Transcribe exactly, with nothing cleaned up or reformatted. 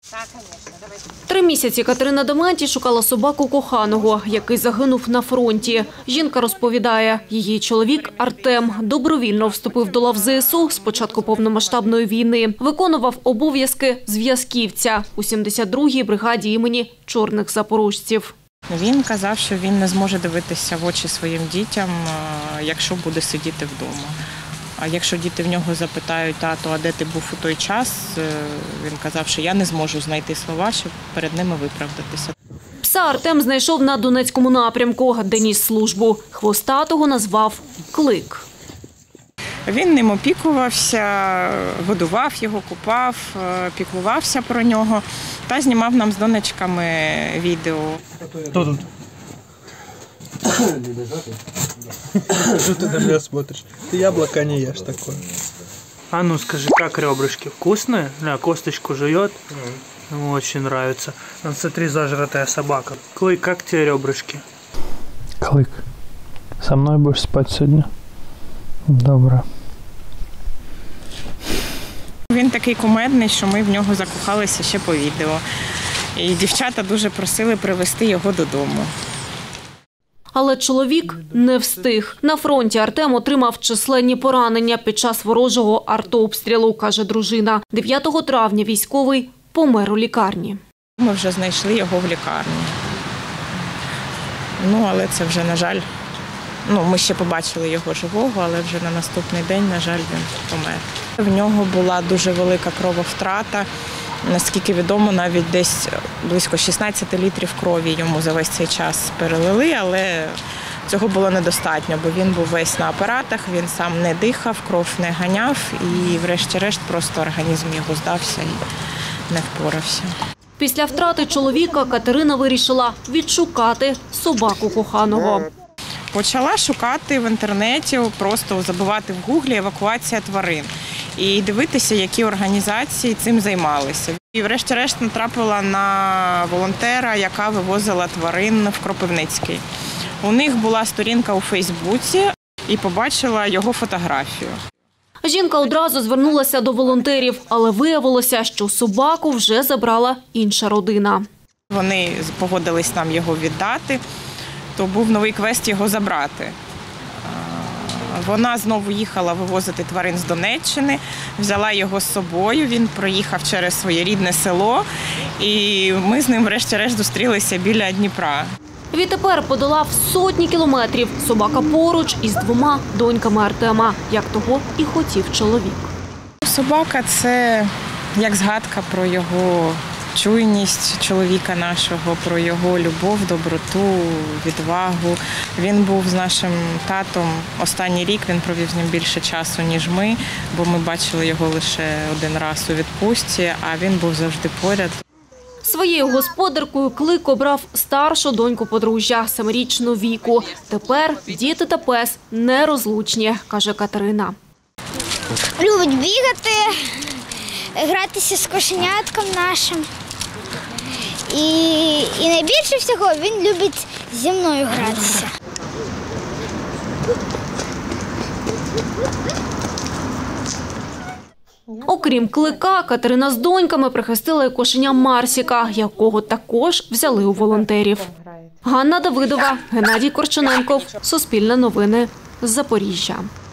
Три місяці Катерина Дементій шукала собаку коханого, який загинув на фронті. Жінка розповідає, її чоловік Артем добровільно вступив до лав зе ес у з початку повномасштабної війни. Виконував обов'язки зв'язківця у сімдесят другій бригаді імені Чорних запорожців. Він казав, що він не зможе дивитися в очі своїм дітям, якщо буде сидіти вдома. А якщо діти в нього запитають: тато, а де ти був у той час, він казав, що я не зможу знайти слова, щоб перед ними виправдатися. Пса Артем знайшов на Донецькому напрямку, де ніс службу. Хвостатого назвав Клик. Він ним опікувався, годував його, купав, піклувався про нього та знімав нам з донечками відео. Хто тут? Что ты на меня смотришь? Ты яблоко не ешь такое. А ну скажи, как ребрышки? Вкусные? Да, косточку жует? Ему очень нравится. Ну, смотри, зажратая собака. Клык, как тебе ребрышки? Клык, со мной будешь спать сегодня? Добре. Він такий кумедний, що ми в нього закохалися ще по відео. І дівчата дуже просили привезти його додому. Але чоловік не встиг. На фронті Артем отримав численні поранення під час ворожого артобстрілу, каже дружина. дев'ятого травня військовий помер у лікарні. Ми вже знайшли його в лікарні. Ну, але це вже, на жаль, ну, ми ще побачили його живого, але вже на наступний день, на жаль, він помер. В нього була дуже велика крововтрата. Наскільки відомо, навіть десь близько шістнадцять літрів крові йому за весь цей час перелили, але цього було недостатньо, бо він був весь на апаратах, він сам не дихав, кров не ганяв і врешті-решт просто організм його здався і не впорався. Після втрати чоловіка Катерина вирішила відшукати собаку коханого. Почала шукати в інтернеті, просто забивати в гуглі «евакуація тварин» і дивитися, які організації цим займалися. І врешті-решт натрапила на волонтера, яка вивозила тварин в Кропивницький. У них була сторінка у Фейсбуці і побачила його фотографію. Жінка одразу звернулася до волонтерів, але виявилося, що собаку вже забрала інша родина. Вони погодились нам його віддати, то був новий квест його забрати. Вона знову їхала вивозити тварин з Донеччини, взяла його з собою, він проїхав через своє рідне село, і ми з ним врешті-решт зустрілися біля Дніпра. Відтепер подолав сотні кілометрів. Собака поруч із двома доньками Артема, як того і хотів чоловік. Собака – це як згадка про його чуйність чоловіка нашого, про його любов, доброту, відвагу. Він був з нашим татом. Останній рік він провів з ним більше часу, ніж ми, бо ми бачили його лише один раз у відпустці, а він був завжди поряд. Своєю господаркою Клик обрав старшу доньку подружжя, семирічну Віку. Тепер діти та пес нерозлучні, каже Катерина. Любить бігати, гратися з кошенятком нашим. І, і найбільше всього він любить зі мною гратися. Окрім Клика, Катерина з доньками прихистила й кошеня Марсіка, якого також взяли у волонтерів. Ганна Давидова, Геннадій Корчененков, Суспільне новини, Запоріжжя.